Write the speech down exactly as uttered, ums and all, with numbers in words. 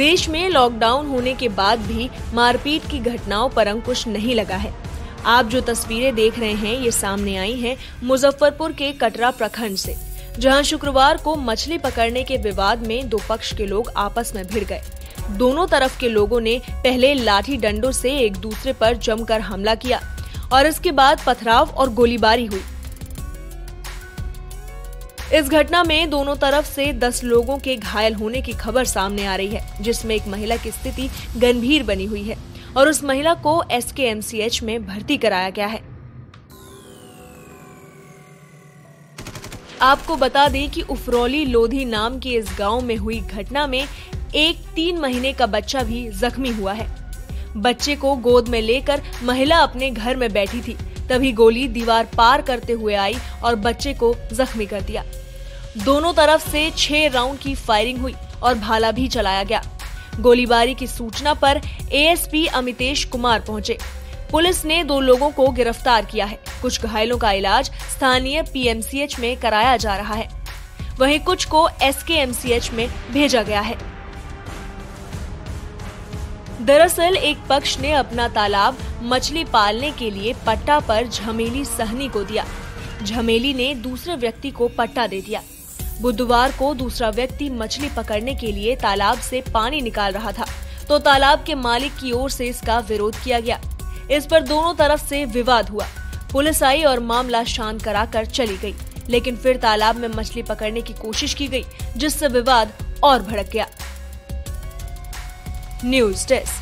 देश में लॉकडाउन होने के बाद भी मारपीट की घटनाओं पर अंकुश नहीं लगा है। आप जो तस्वीरें देख रहे हैं ये सामने आई हैं मुजफ्फरपुर के कटरा प्रखंड से, जहां शुक्रवार को मछली पकड़ने के विवाद में दो पक्ष के लोग आपस में भिड़ गए। दोनों तरफ के लोगों ने पहले लाठी डंडों से एक दूसरे पर जमकर हमला किया और इसके बाद पथराव और गोलीबारी हुई। इस घटना में दोनों तरफ से दस लोगों के घायल होने की खबर सामने आ रही है, जिसमें एक महिला की स्थिति गंभीर बनी हुई है और उस महिला को एस के एम सी एच में भर्ती कराया गया है। आपको बता दें कि उफरौली लोधी नाम के इस गांव में हुई घटना में एक तीन महीने का बच्चा भी जख्मी हुआ है। बच्चे को गोद में लेकर महिला अपने घर में बैठी थी, तभी गोली दीवार पार करते हुए आई और बच्चे को जख्मी कर दिया। दोनों तरफ से छह राउंड की फायरिंग हुई और भाला भी चलाया गया। गोलीबारी की सूचना पर A S P Amitesh Kumar पहुंचे। पुलिस ने दो लोगों को गिरफ्तार किया है। कुछ घायलों का इलाज स्थानीय पी एम सी एच में कराया जा रहा है, वहीं कुछ को एस के एम सी एच में भेजा गया है। दरअसल एक पक्ष ने अपना तालाब मछली पालने के लिए पट्टा पर झमेली सहनी को दिया। झमेली ने दूसरे व्यक्ति को पट्टा दे दिया। बुधवार को दूसरा व्यक्ति मछली पकड़ने के लिए तालाब से पानी निकाल रहा था, तो तालाब के मालिक की ओर से इसका विरोध किया गया। इस पर दोनों तरफ से विवाद हुआ। पुलिस आई और मामला शांत कराकर चली गई, लेकिन फिर तालाब में मछली पकड़ने की कोशिश की गई, जिससे विवाद और भड़क गया। News desk.